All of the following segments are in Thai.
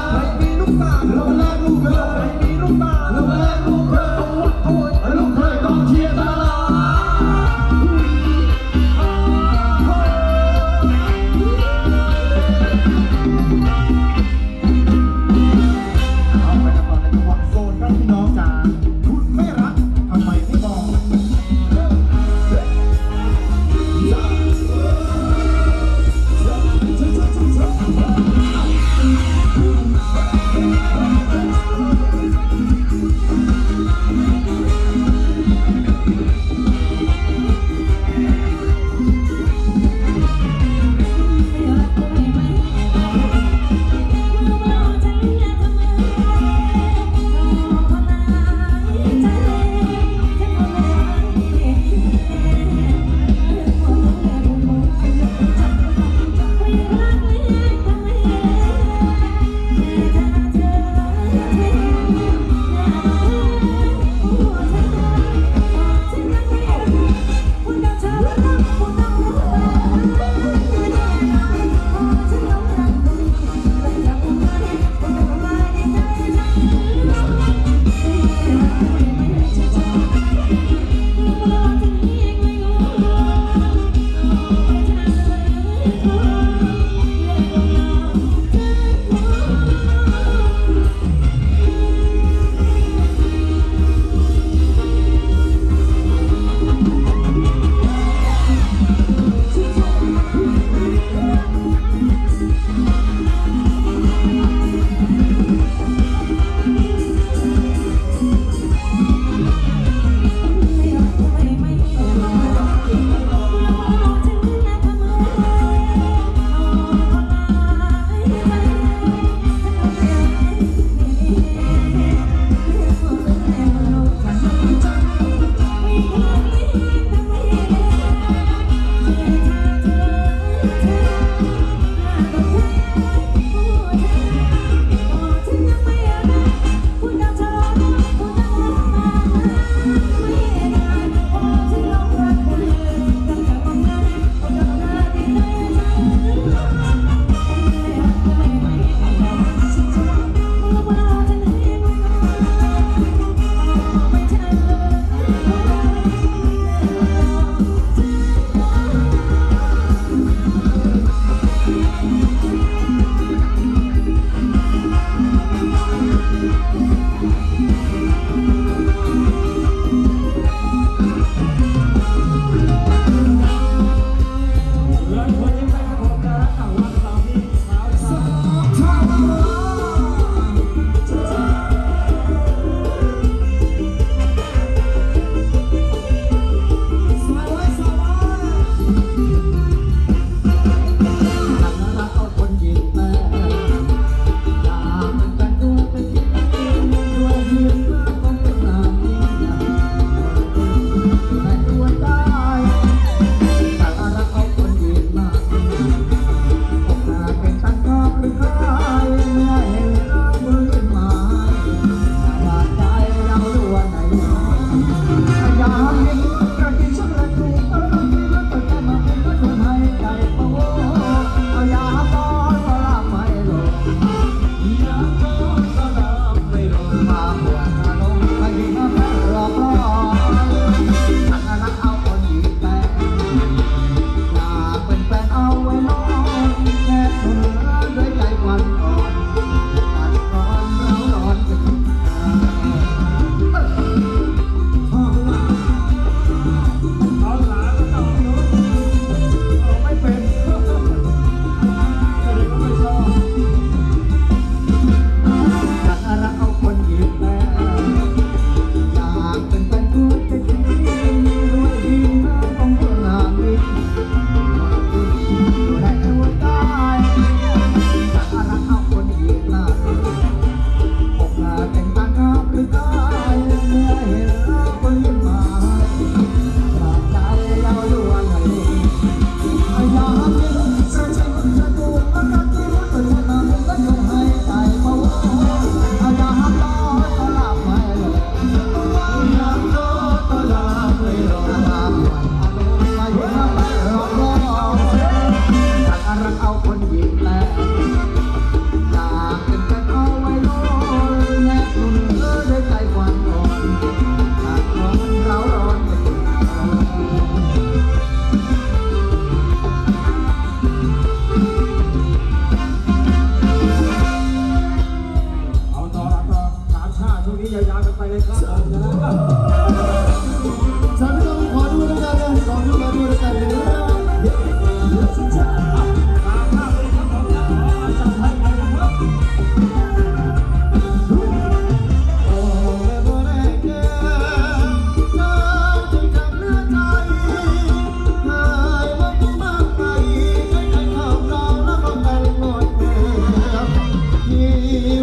We'll be right back. นี้ยาวๆกันไปเลยครับสามพี่น้องขอดูด้วยกันเลยขอดูมาดูด้วยกันเลยตามภาพเลยครับผมจะขอจับให้กันนะครับ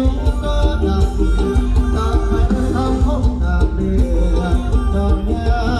Hãy subscribe cho kênh Ghiền Mì Gõ để không bỏ lỡ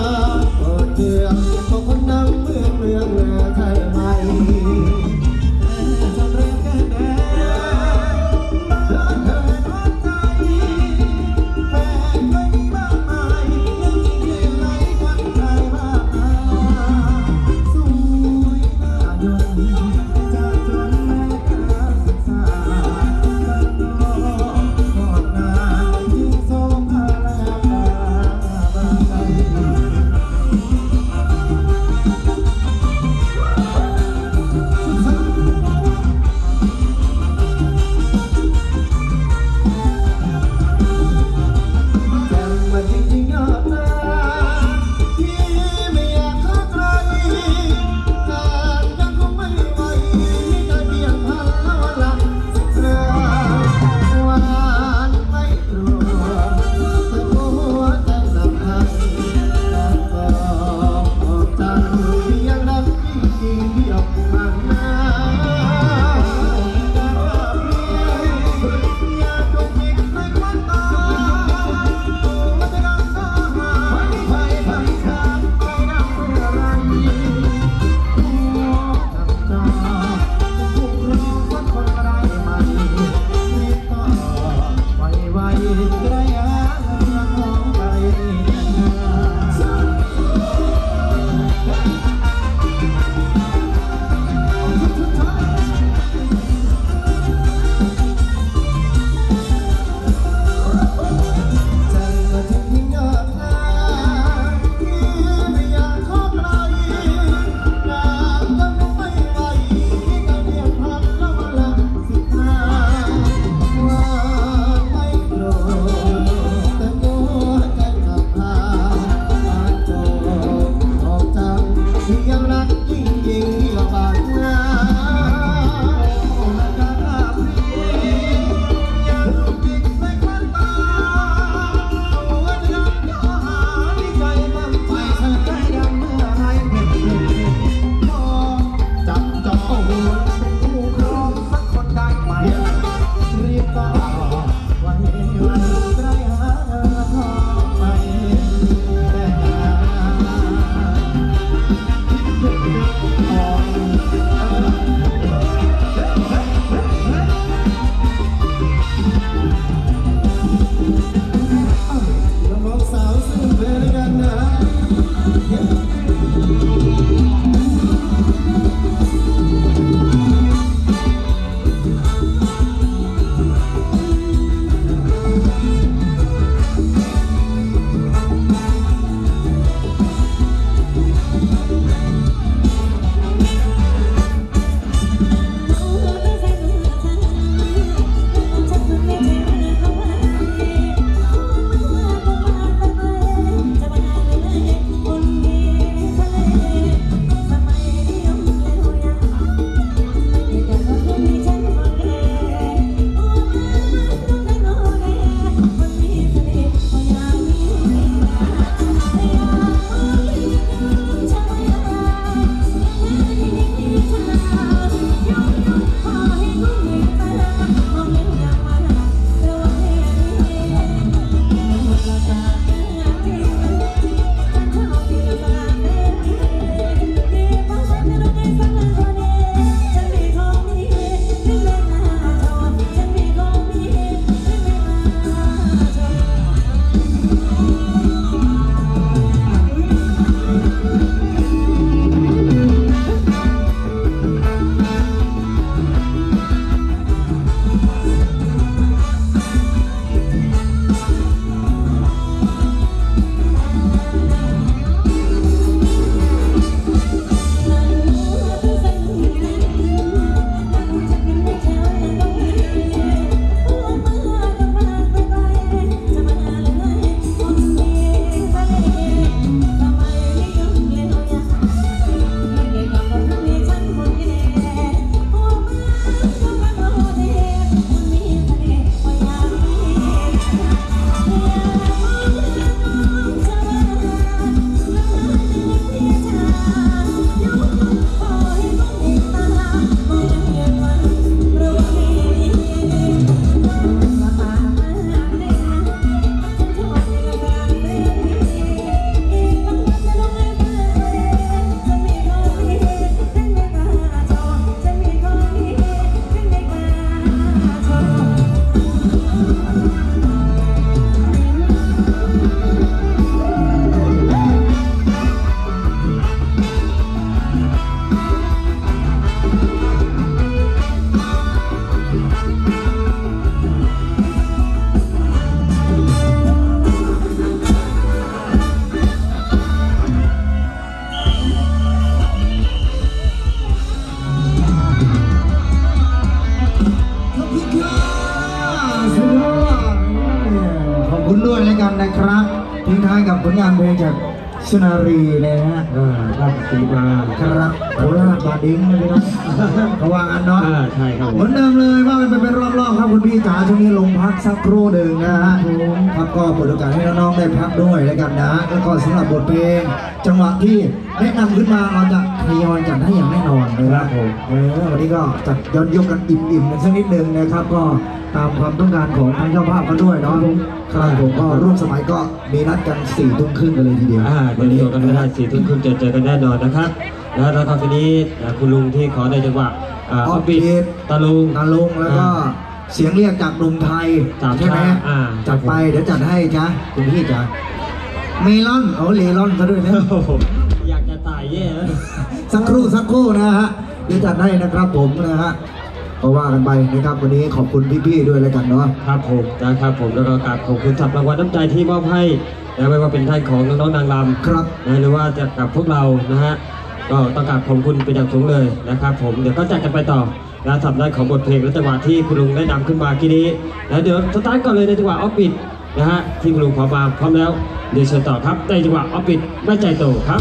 คุณด้วยแล้วกันนะครับทิ้งท้ายกับผลงานเพลงจากสุนารีนะฮะราชสีมาครับโคราชบาดิ้งนะพี่น้องเขาว่างันเนาะใช่ครับเหมือนเดิมเลยว่าเป็นรอบๆครับคุณพี่จ๋าช่วงนี้ลงพักสักครู่หนึ่งนะฮะครับก็เปิดโอกาสให้น้องๆได้พักด้วยแล้วกันนะแล้วก็สำหรับบทเพลงจังหวะที่แนะนำขึ้นมาเราจะทยอยจัดให้อย่างแน่นอนนะครับวันนี้ก็จัดย้อนยุคกันอิ่มๆกันสักนิดนึงนะครับก็ตามความต้องการของทางเจ้าภาพกันด้วยเนาะครับผมก็ร่วมสมัยก็มีนัดกัน4 ทุ่มครึ่งกันเลยทีเดียววันนี้กันไม่ได้4 ทุ่มครึ่งเจอกันแน่นอนนะครับแล้วตอนนี้คุณลุงที่ขอในจังหวะออฟฟิศตาลุงแล้วก็เสียงเรียกจากลุงไทยใช่ไหมจัดไปเดี๋ยวจัดให้จ้ะคุณพี่จ้ะเมลอนเลลอนซะด้วยนะอยากจะตายแย่สักครู่นะฮะเดี๋ยวจัดให้นะครับผมนะฮะก็ว่ากันไปนะครับวันนี้ขอบคุณพี่ๆด้วยแล้วกันเนาะครับผมนะครับผมแล้วก็กราบขอบคุณสำหรับรางวัลน้ำใจที่มอบให้นะไม่ว่าเป็นท่านของน้องๆนางรำครับนะหรือว่าจะกับพวกเรานะฮะก็ต้องกราบขอบคุณเป็นอย่างสูงเลยนะครับผมเดี๋ยวก็จัดกันไปต่อและทำได้ของบทเพลงและจังหวะที่คุณลุงได้นำขึ้นมากี้นี้แล้วเดี๋ยวสตาร์ทก่อนเลยในจังหวะออฟปิดนะฮะที่คุณลุงพร้อมมาพร้อมแล้วเดี๋ยวเชิญต่อครับในจังหวะออฟปิดแม่ใจโตครับ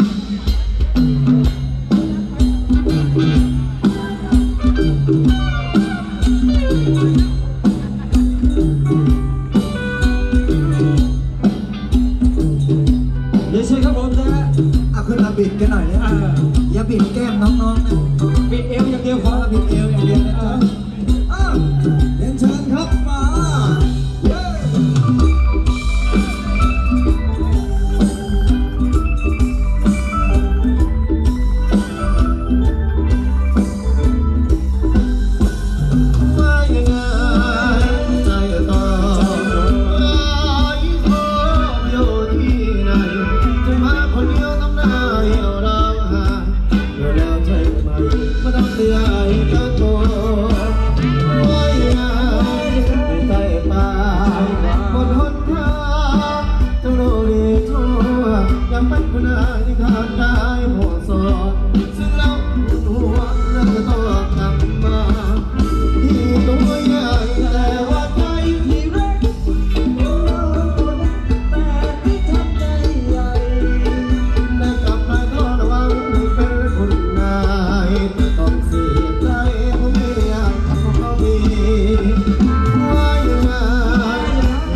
ขึ้นมาบิดกันหน่อยเลยอย่าบิดแก้มน้องๆนะบิดเอวอย่างเดียวพอบิดเอวอย่างเดียวนะจ๊ะเรียนเชิญครับมา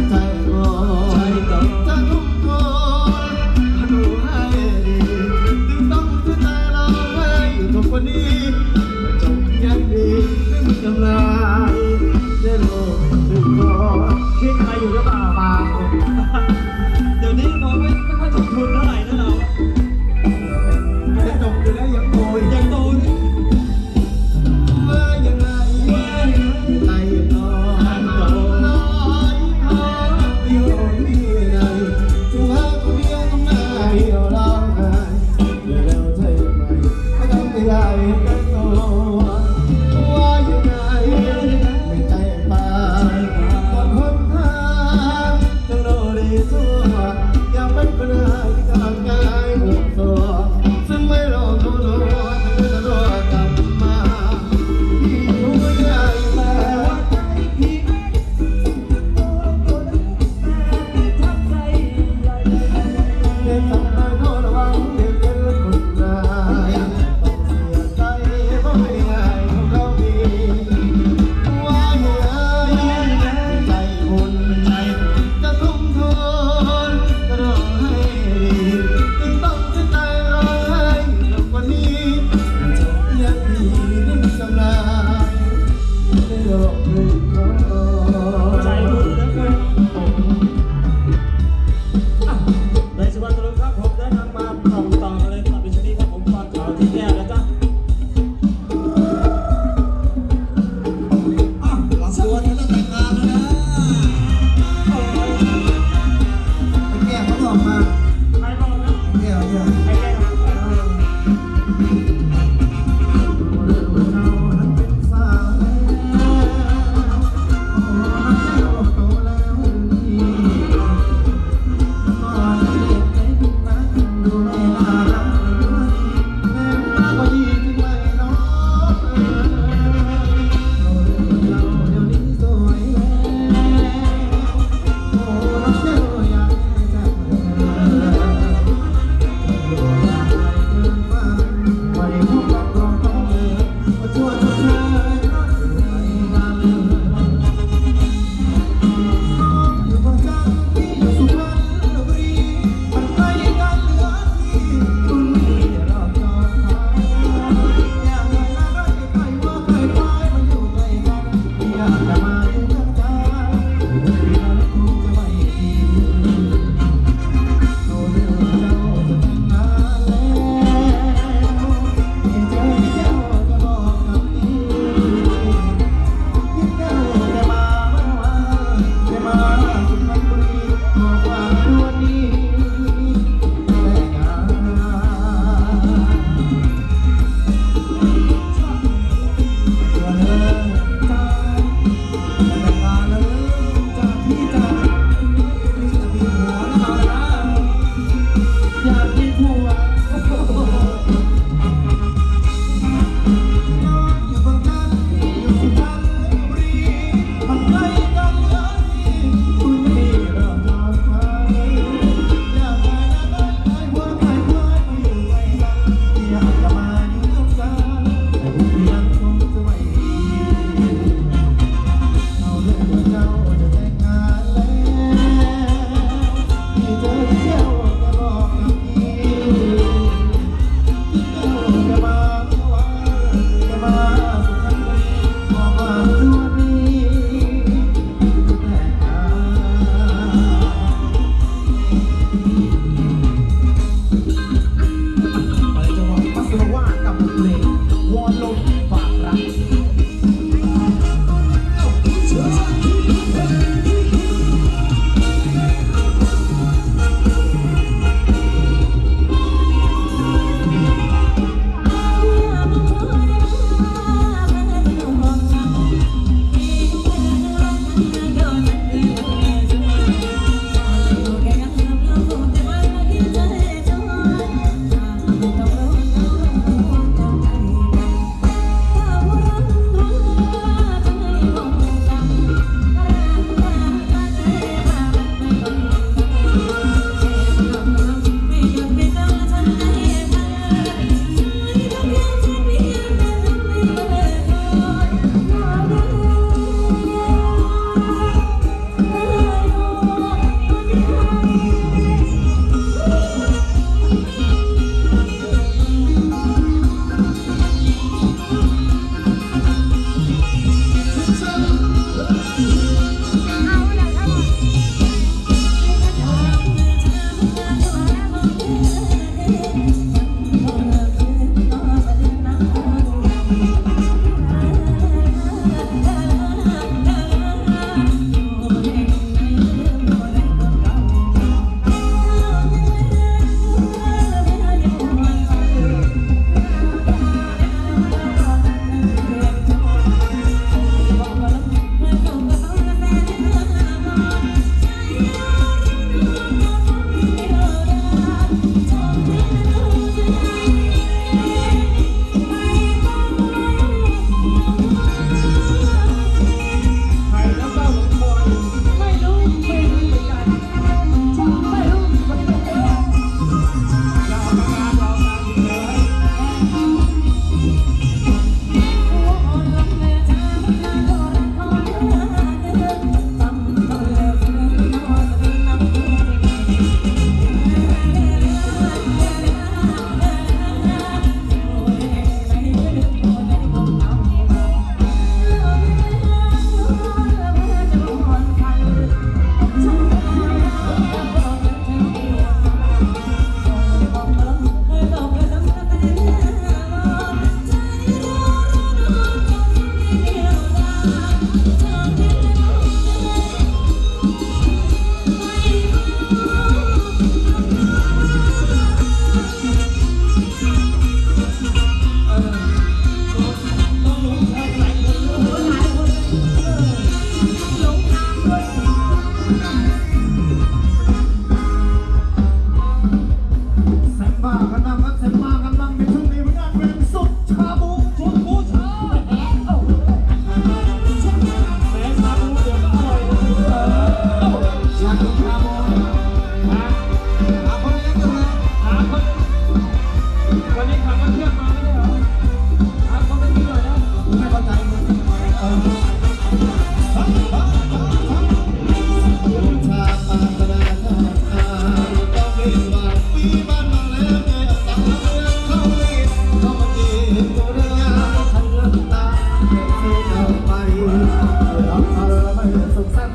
ด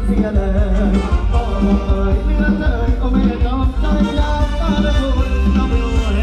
เสียเลย